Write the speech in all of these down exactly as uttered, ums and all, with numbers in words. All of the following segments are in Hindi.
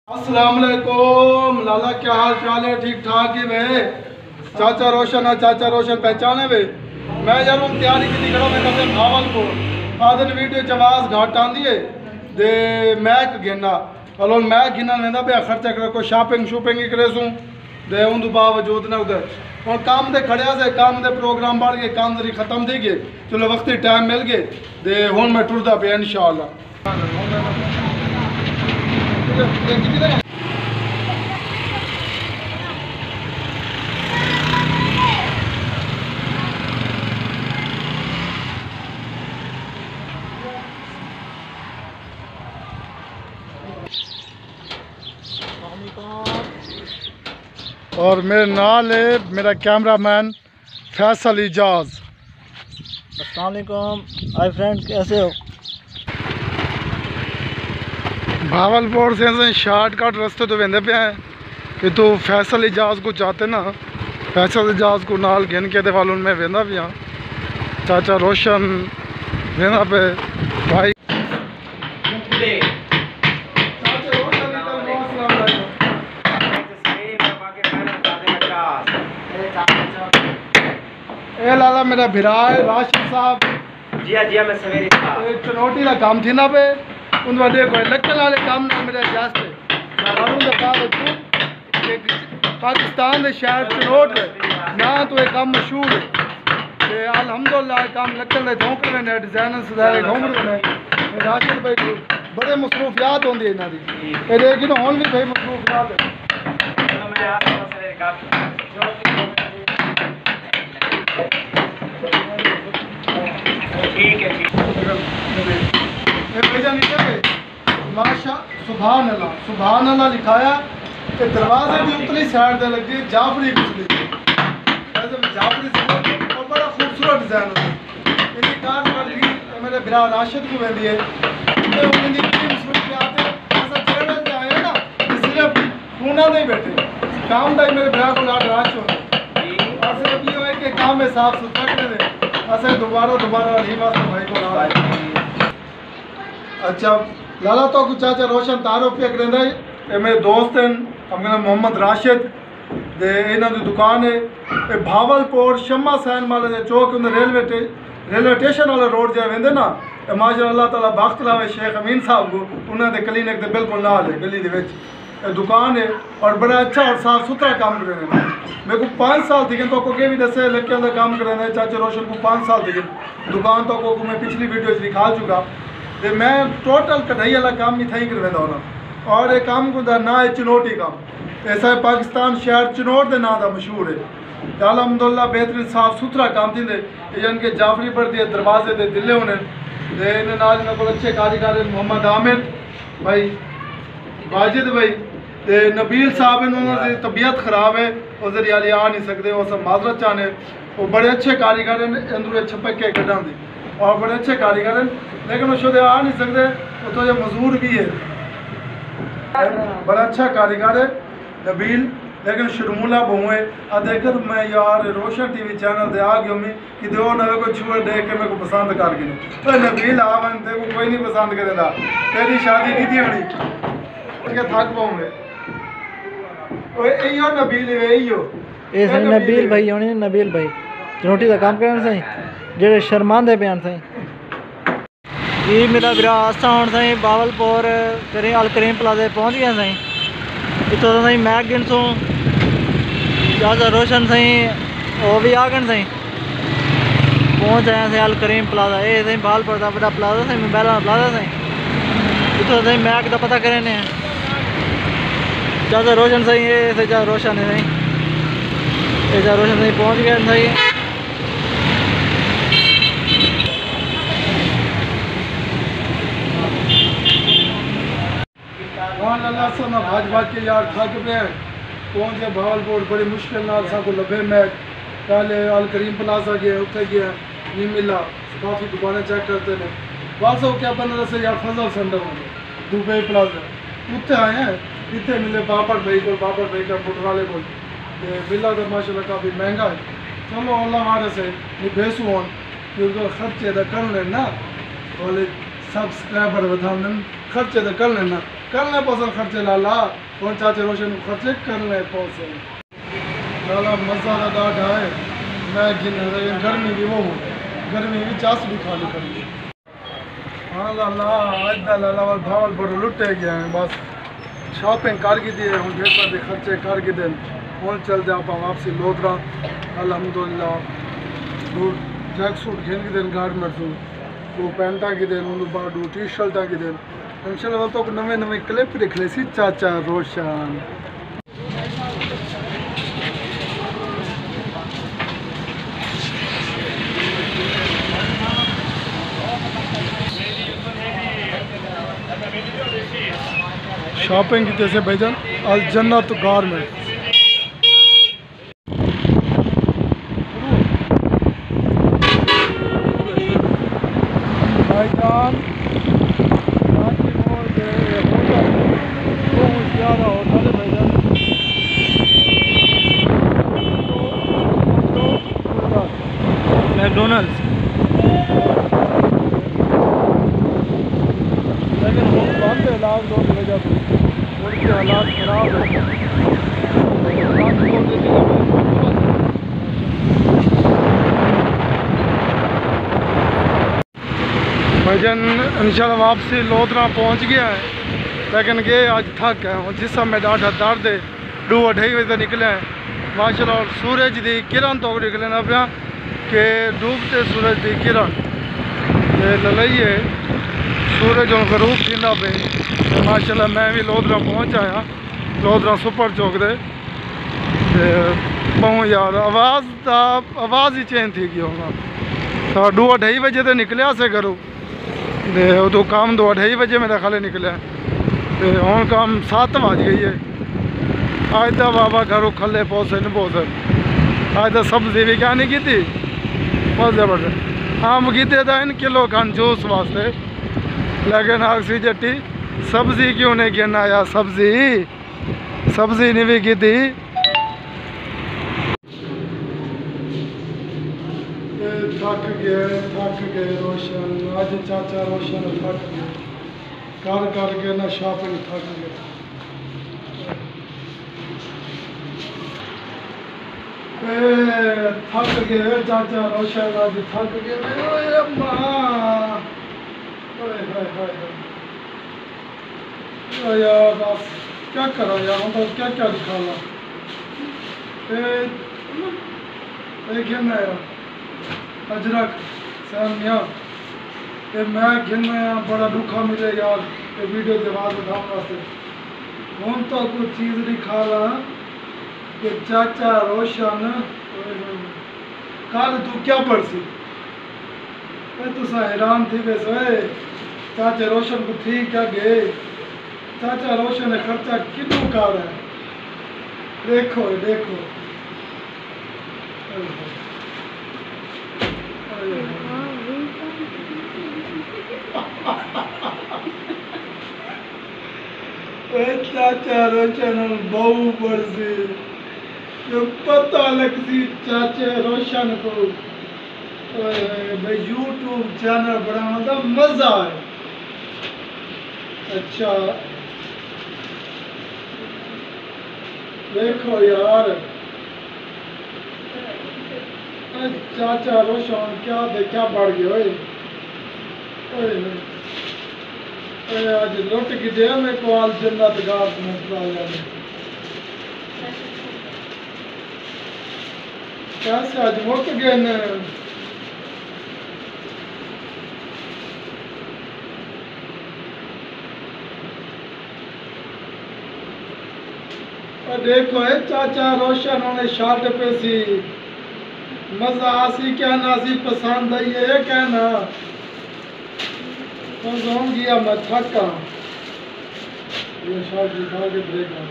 अस्सलाम वालेकुम लाला, क्या हाल चाल है? ठीक ठाक ही वे? चाचा रोशन है, चाचा रोशन पहचाने वे? मैं यार हूँ तैयारी की खड़ा मैं कहते भावलपुर आदन वीडियो चवास घाट आंदी है दे मैक गिना हलो मैक गिना लेंदा पे खर्चा कर कोई शॉपिंग शूपिंग ही करे सूं दे उन बावजूद ना उधर और काम दे खड़िया से काम दे प्रोग्राम बढ़ गए, काम दरी खत्म थी गए, चलो वक्त ही टाइम मिल गए दे हुन मैं टुरदा पे इंशाअल्लाह। और मेरे नाल है मेरा कैमरामैन फैसल इजाज। अस्सलाम वालेकुम हाय फ्रेंड, कैसे हो? भावलपुर से शॉर्टकट रास्ते तो वेंदे पे हैं कि तू फैसल इजाज को चाहते ना, फैसल इजाज को नाल गिन के वालों में वेंदा भी हाँ। चाचा रोशन वेंदा पे भाई ए लाला मेरा भिरा है राशिद साहब जी हाँ जी हाँ, मैं सवेरे था चुनौती का काम थी ना पे उन वाले को लक्कल वाले काम ना मेरे जास्त है मालूम है बावजूद पाकिस्तान के शहर चुनौत है ना तो ये काम मशहूर है ते अल्हम्दुलिल्लाह काम लक्कल दे धोंक रहे ने डिजाइनर सदारे घूम रहे ने राशिद भाई को बड़े मसरूफियात होंदी है इना दी ए लेकिन हुन भी भाई मसरूफियात है। चलो मैं आ रहा हूं सवेरे काम ठीक है ठीक है। माशा सुभान अल्लाह सुभान अल्लाह लिखाया कि दरवाजे की उतली साइड से लगी जाफरी बिजली जाफरी और बड़ा खूबसूरत डिजाइन होता है इनकी कार वर्गी मेरे बिरा राशिद को वेंदी है उनकी मसरूफियात ऐसा चैनल जाए ना सिर्फ खूना नहीं बैठे काम का मेरे बिरा को लाड राश होता और सिर्फ ये है कि काम में साफ सुथरा करे ऐसे दोबारा दोबारा नहीं वास्ते भाई को ना। अच्छा लाला तो कुछ चाचा रोशन तारो पे करेंदा है मेरे दोस्त हैं अपना मोहम्मद राशिद दे इन्हां दी दुकान है ए भावलपुर शम्मा सैन वाले दे चौक उन रेलवे रेलवे स्टेशन वाला रोड जा वेंदे ना ए माशाअल्लाह ताला बख्त लावे शेख अमीन साहब को उन्हां दे क्लिनिक दे बिल्कुल नाल है गली दे विच दुकान है और बड़ा अच्छा और साफ सुथरा काम कर रहे हैं। मेरे को पाँच साल थी तो को के भी दसे लड़कियों का काम कर रहे हैं चाचा रोशन को पाँच साल थी दुकान तो को मैं पिछली वीडियो दिखा चुका तो मैं टोटल कढ़ाई वाला काम ही था ही करवा होना और ये काम को ना है चुनौती काम ऐसा है पाकिस्तान शहर चुनौत के नाम का मशहूर है अल्हम्दुलिल्लाह बेहतरीन साफ सुथरा काम थी जन के जाफरी पर दिए दरवाजे दे दिले होने इन्हें को अच्छे कारीगर मोहम्मद आमिर भाई वाजिद भाई ते नबील साहब इन्होंने तबीयत ख़राब है और जरिए आ नहीं सकते वो सब माजरत चाहने वो बड़े अच्छे कारीगर हैं अंदर छपक के कटा दी और बड़े अच्छे कारीगर हैं लेकिन वो शुद्ध आ नहीं सकते वो तो ये मजदूर भी है बड़ा अच्छा कारीगर है नबील लेकिन शर्मूला बहु है आ देखकर मैं यार रोशन टीवी चैनल दे आ गया मैं कि दो ना कोई छुआ देख के मेरे को पसंद कर गए तो नबील आ मन देखो कोई नहीं पसंद करेगा तेरी शादी नहीं थी होनी थक पाऊंगे नबील ये सही नबील भाई होने नबील भाई चुनौती का काम करना सही जेड़े शर्मांदे पे सही ये मेरा बिरा आस्था होने सही बावलपुर करें अल करीम प्लाजा पहुंच गया सही इतो तो सही मैक गिन सो चाचा रोशन सही वो भी आ गए सही पहुंच आए सही अल करीम प्लाजा ये सही बावलपुर का बड़ा प्लाजा सही मोबाइल प्लाजा सही इतो सही मैक का पता करें चाचा रोशन सही है चाचा रोशन है सही चाचा रोशन सही पहुंच गए सही भाज भाज के यार थक पे पहुंचे भावलपुर बड़ी मुश्किल नाल सा को लभे मैक पहले अल करीम प्लाजा गए उत्थे गया नहीं मिला काफ़ी दुकानें चेक करते हैं बस वो क्या बंदा से यार फजल सेंटर होंगे दुबई प्लाजा उत्थे आए हैं इतने मिले बाबर भाई को बाबर भाई का पुटराले को मिला तो माशाल्लाह काफ़ी महंगा है चलो अल्लाह मारे से नहीं भेसू क्योंकि खर्चे तो करने ना बोले सब्सक्राइबर बधाने खर्चे तो कर लेना करने पसंद खर्चे लाला और चाचे रोशन खर्चे करने पसंद लाला मजा ॾाढा है मैं गिन गर्मी भी वो गर्मी भी चास भी खाली करी हाँ लाला आज दा लाला वाल भावलपुर लुटे गया है बस शॉपिंग कर की दी हम घर पर खर्चे कर के दिन हूँ चल जा आप वापसी लोधरा अलहमदुलिल्लाह जैक सूट घेन के दिन गारमेंट सूट वो पैंटा की दिन उन बाद टी शर्टा की दिन इंशाल्लाह तो नवे नवे क्लिप दिख ले सी चाचा रोशन शॉपिंग की जैसे भाईजान अल जन्नत गारमेंट भाईजान बहुत ज़्यादा होटल है भाईजान मैकडोनल्ड्स लेकिन वो बंद है लॉकडाउन की वजह से उनके हालात खराब है भाईजान इंशाल्लाह वापसी लोधरा पहुंच गया है लेकिन ये आज थक है और जिसम में ॾाढा दर्द है दो अढ़ाई बजे निकले हैं माशाल्लाह और सूरज की किरण तो निकले ना पिया कि डूबते सूरज की किरण ललई है सूरज और गरूब थींदा पे माशाल्लाह मैं भी लोधरा पहुंच आया लोधरा सुपर चौक दे पहुँच यार आवाज़ दा आवाज़ ही चेंज थी गई होगा तो दो अढ़ाई बजे तो निकलिया से घरों उदो काम दो अढ़ाई बजे मेरा खाले निकलिया तो हूँ काम सत्त बज गई है अज तो बाबा घरों खले पहुँचे नहीं पहुँचे अज तो सब्जी भी क्या नहीं की थी मजे बड़े आम कीते तीन किलो खंड जूस वास्ते लेकिन आखसी जट्टी सब्जी क्यों नहीं गिन आया सब्जी सब्जी नहीं भी की थी थक गए थक गए रोशन आज चाचा रोशन थक गए कर कर के ना शॉपिंग थक गए थक गए चाचा रोशन आज थक गए ओए मां ओए हाय हाय हाय यार बस क्या करो यार हम तो क्या क्या दिखाना देखिए ना यार अजरक सैम मियाँ ये मैं घिन में बड़ा दुखा मिले यार ये वीडियो के बाद उठाने वास्ते हम तो कुछ चीज़ नहीं खा रहा कि चाचा रोशन कल तू क्या पढ़सी तू हैरान थी वैसे चाचा रोशन को थी क्या गए चाचा रोशन ने खर्चा कितों कर है देखो देखो चाचा रोशन बहु बरसी जो पता लगती चाचे रोशन को भाई यूट्यूब चैनल बनाना था मजा है अच्छा देखो यार चाचा रोशन क्या दे क्या बढ़ गया आज लुट की दे मेरे को आल जन्नत गार में कैसे आज मुक गए न देखो है चाचा रोशन होने शर्ट पे सी मजा आसी क्या नासी पसंद आई है क्या ना तो गया मैं थका ये शर्ट दिखा के देखा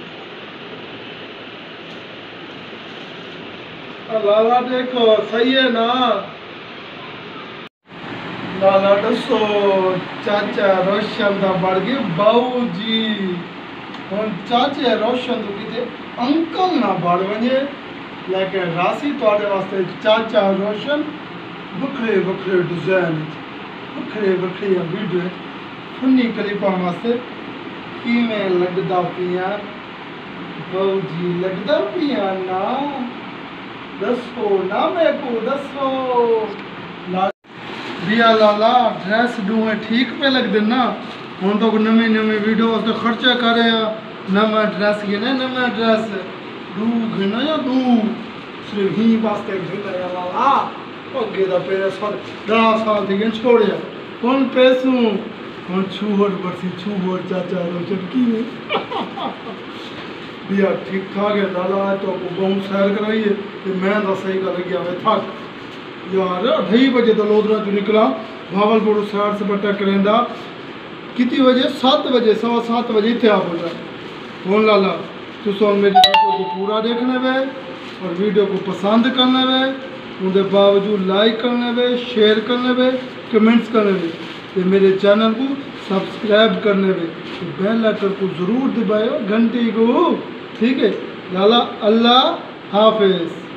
लाला देखो सही है ना लाला दसो चाचा रोशन दा बढ़ गई बाऊ जी हम चाचे रोशन तो किते अंकल ना बढ़ वने लेकिन राशि थोड़े वास्ते चाचा रोशन वखरे वखरे डिजाइन वखरे वखरे वीडियो फुन्नी क्लिपां वास्ते किवें लगदा पिया बहु जी लगदा पिया ना दसो ना मेरे को दसो बिया लाला ड्रेस डूए ठीक पे लगदे ना हुन तो नवी नवी वीडियो वास्ते खर्चा करे नवा ड्रेस गिने नवा ड्रेस दू गिना या दू सिर्फ ही वास्ते गिना या लाला अगे दा पेरे सर दस साल दी गिन छोड़िया कौन पैसू हुन छूहट बरसी छूहट चाचा रो चटकी में बिया ठीक ठाक है लाला तो को बहुत सैर कराइए ते मैं दा सही कर गया वे थक यार ढाई बजे तो लोधरा जो निकला भावलपुर सैर सपाटा करेंदा कितनी बजे सात बजे सवा सात बजे इतने आप हो जाए फोन लाला तुम मेरी वीडियो को पूरा देखने वे और वीडियो को पसंद करने वे उनके बावजूद लाइक करने वे शेयर करने वे कमेंट्स करने वे ते मेरे चैनल को सब्सक्राइब करने वे तो बेल आइकन को ज़रूर दबाओ घंटी को ठीक है लाला अल्लाह हाफिज़।